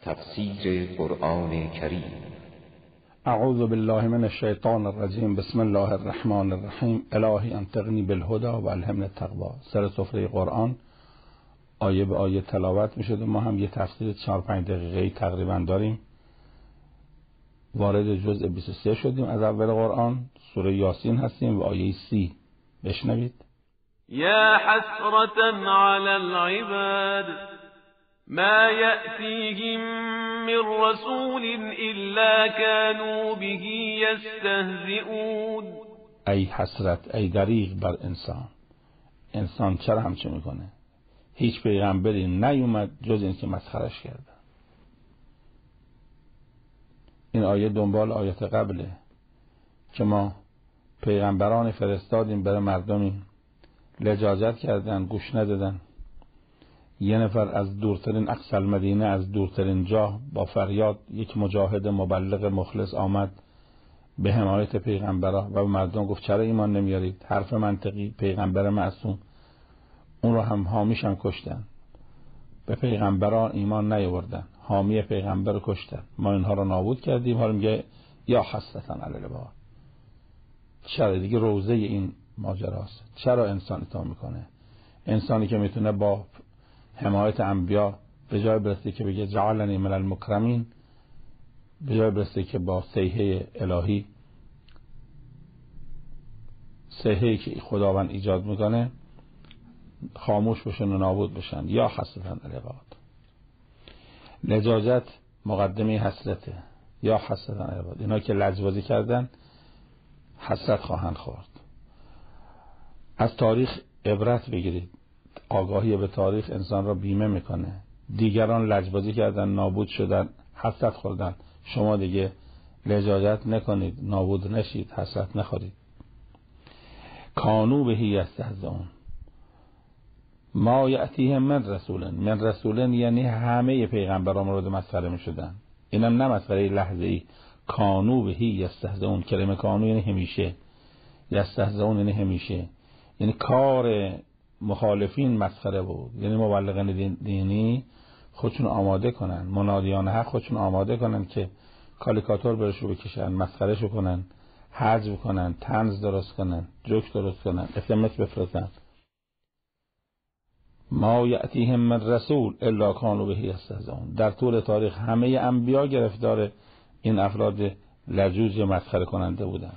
تفسیر قرآن کریم. اعوذ بالله من الشیطان الرجیم. بسم الله الرحمن الرحیم. الهی انطقنی بالهدی و الهمنی التقوی. سر سفره قرآن آیه به آیه تلاوت میشد و ما هم یه تفسیر 4-5 دقیقه‌ای تقریبا داریم. وارد جزء 23 شدیم از اول قرآن. سوره یاسین هستیم و آیه 30. بشنوید. یا حسرة علی العباد ما یأتیهم من رسول الا كانوا به یستهزئون. ای حسرت، ای دریغ بر انسان چرا همچه میکنه؟ هیچ پیغمبری نیومد جز این که مسخرش کردن. این آیه دنبال آیات قبله که ما پیغمبران فرستادیم برای مردمی، لجاجت کردن، گوش ندادن. یه نفر از دورترین اقصی المدینه، از دورترین جا، با فریاد یک مجاهد مبلغ مخلص آمد به حمایت پیغمبران و به مردم گفت چرا ایمان نمیارید؟ حرف منطقی، پیغمبر معصوم. اون رو هم حامیشان کشتن. به پیغمبران ایمان نیاوردن، حامی پیغمبر رو کشتن. ما اینها رو نابود کردیم. حالا میگه یا حسرتن علی العباد. چرا دیگه روزه این ماجراست. چرا انسان اینا میکنه؟ انسانی که میتونه با حمایت انبیا به جای برسه که بگه جعلنی من المکرمین، به جای برسه که با صیحه الهی، صیحه‌ای که خداوند ایجاد میکنه، خاموش بشن و نابود بشن. یا حسرتن علی العباد. لجاجت مقدمه حسرته. یا حسرتن علی العباد. اینا که لجبازی کردن حسرت خواهند خورد. از تاریخ عبرت بگیرید. آگاهی به تاریخ انسان را بیمه میکنه. دیگران لجبازی کردن، نابود شدن، حسرت خوردن. شما دیگه لجاجت نکنید، نابود نشید، حسرت نخورید. کانوا به یستهزئون ما یأتیهم من رسول یعنی همه پیغمبران مورد مسخره میشدن. اینم نه مسخره لحظه‌ای. کانوا به یستهزئون، کلمه کانوا یعنی همیشه، یستهزئون یعنی همیشه. یعنی کار مخالفین مسخره بود. یعنی مبلغان دینی خودشون آماده کنن، منادیان حق خودشون آماده کنن که کالیکاتور برشو بکشن، مسخرهشو کنن، حذف کنن، طنز درست کنن، جوک درست کنن، SMS بفرستن. ما یأتیهم من رسول الا کانوا به یستهزئون. در طول تاریخ همه انبیا گرفتار این افراد لجوج مسخره کننده بودن.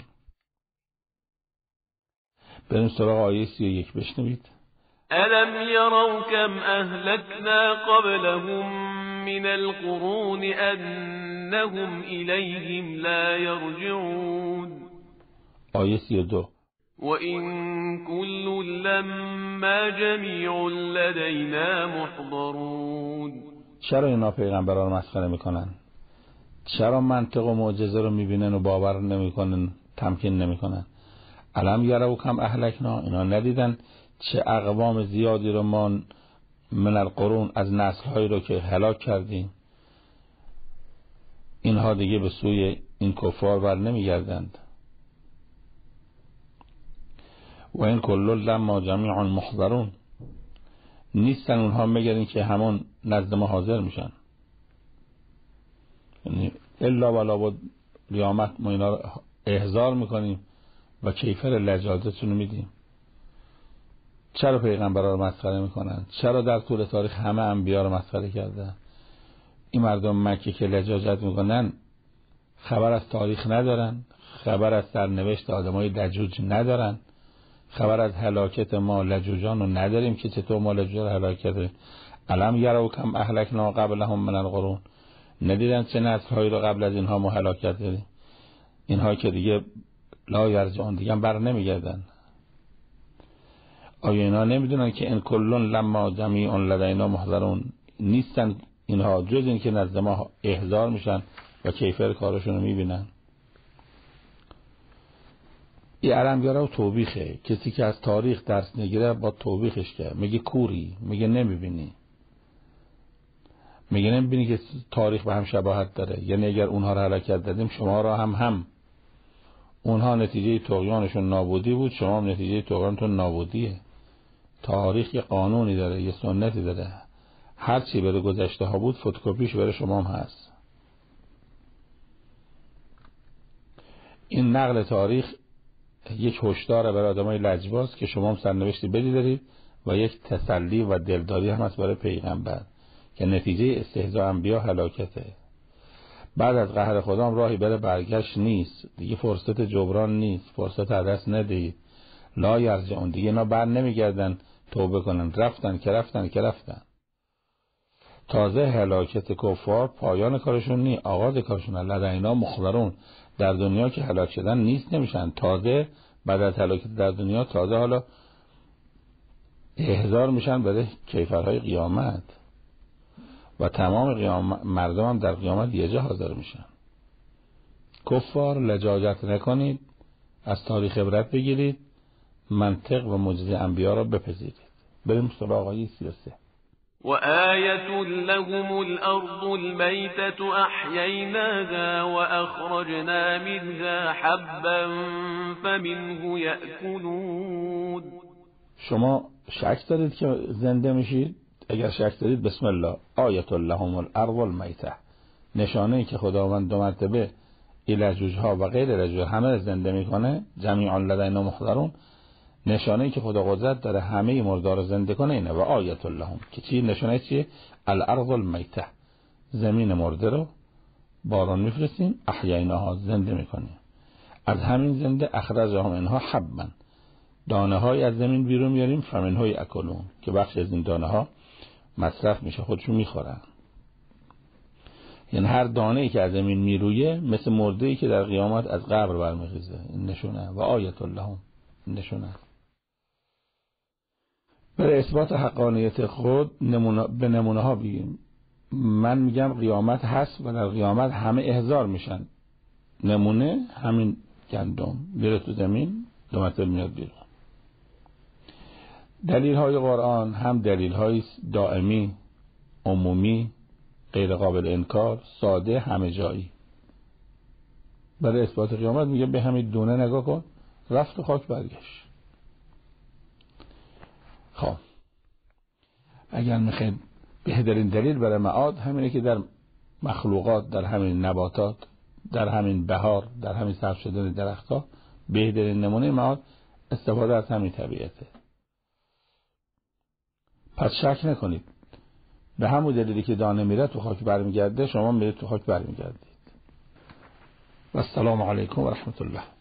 بریم سراغ آیه 31 بشنوید. الم یروا کم اهلکنا قبلهم من القرون انهم الیهم لا یرجعون. آیه 32. وَإِن كُلٌّ لَّمَّا جَمِيعٌ لَّدَيْنَا مُحْضَرُونَ. چرا اینا پیغمبران رو مسخره میکنن؟ چرا منطق و معجزه رو میبینن و باور نمیکنن، تمکین نمیکنن؟ الم یروا کم اهلکنا، اینا ندیدن چه اقوام زیادی رو ما من القرون از نسل‌هایی رو که هلاک کردیم؟ اینها دیگه به سوی این کفار بر نمیگردند. و این کل لما جمیع محضرون، نیستن اونها مگر این که همون نزد ما حاضر میشن. یعنی الا ولا بود قیامت ما اینا رو احضار میکنیم و کیفر لجاجتشون رو میدیم. چرا پیغمبران رو مسخره میکنن؟ چرا در طول تاریخ همه انبیا رو مسخره کردن؟ این مردم مکه که لجاجت میکنن خبر از تاریخ ندارن، خبر از سرنوشت آدمای لجوج ندارن، خبر از هلاکت ما لجوجان رو نداریم که چطور ما لجوجان رو هلاک کردیم. الم یروا کم اهلکنا قبلهم من القرون، ندیدن چه نسل‌هایی رو قبل از اینها ما هلاک کردیم؟ اینها که دیگه لا یرجعون، دیگه بر نمیگردن. آیا اینا نمیدونن که ان کلون لما جمیع لدینا محضرون، نیستن اینها جز این که نزد ما احضار میشن و کیفر کارشون رو میبینن؟ این الم یروا توبیخه. کسی که از تاریخ درس نگیره با توبیخش کرد. میگه کوری، میگه نمیبینی، میگه نمیبینی که تاریخ به هم شباهت داره. یعنی اگر اونها رو هلاکت دادیم شما را هم اونها نتیجه طغیانشون نابودی بود، شما هم نتیجه طغیانتون نابودیه. تاریخ یه قانونی داره، یه سنتی داره. هر چی بره گذشته ها بود فتوکپیش بره شما هم هست. این نقل تاریخ یک هشدار برای آدمای لجباز که شما هم سرنوشتی بدی دارید و یک تسلی و دلداری هم هست برای پیغمبر که نتیجه استهزاء انبیا هلاکته. بعد از قهر خدا هم راهی برای برگشت نیست دیگه، فرصت جبران نیست، فرصت دست ندهید. لا یرجعون، دیگه اینا بر نمیگردن توبه کنن، رفتن که رفتن. تازه هلاکت کفار پایان کارشون نی، آغاز کارشون. لدینا مخبرون، در دنیا که هلاک شدن نیست نمیشن، تازه بعد از هلاکت در دنیا تازه حالا احضار میشن برای کیفرهای قیامت و تمام مردم هم در قیامت یه جا حاضر میشن. کفار لجاجت نکنید، از تاریخ عبرت بگیرید، منطق و معجزه انبیا را بپذیرید. بریم سراغ آیه 33. وآية لهم الأرض الميتة أحييناها وأخرجنا منها حبا فمنه يأكلون. شما شک دارید که زنده میشید؟ اگر شک دارید بسم الله. آیة لهم الأرض المیتة، نشانه ای که خداوند دو مرتبه لجوجها و غیر لجوج همه زنده میکنه، جمیعا لدینا محضرون، نشانه ای که خدا قدرت داره همه مردار زنده کنه اینه. و آیت لهم که چی؟ نشانه چیه؟ الارض المیته، زمین مرده رو باران میفرستیم، احییناها، زنده میکنیم. از همین زنده اخرجهم اینها حبا، دانه های از زمین بیرون میاریم، فمنه یاکلون، که بخش از این دانه ها مصرف میشه، خودشون میخورن. یعنی هر دانه ای که از زمین میرویه مثل مرده ای که در قیامت از قبر برمیخیزه. این نشونه. و آیت لهم، نشونه. برای اثبات حقانیت خود به نمونه ها بگیم. من میگم قیامت هست و در قیامت همه احضار میشن. نمونه همین گندم میره تو زمین، دو مرتبه میاد بیرون. دلیل های قرآن هم دلیل های دائمی، عمومی، غیر قابل انکار، ساده، همه جایی. برای اثبات قیامت میگه به همین دونه نگاه کن، رفت و خاک برگشت. خب اگر میخواید بهترین دلیل برای معاد همینه که در مخلوقات، در همین نباتات، در همین بهار، در همین سبز شدن درختها، بهترین نمونه معاد استفاده از همین طبیعته. پس شک نکنید، به همون دلیلی که دانه میره تو خاک برمیگرده، شما میرید تو خاک برمیگردید. و السلام علیکم و رحمت الله.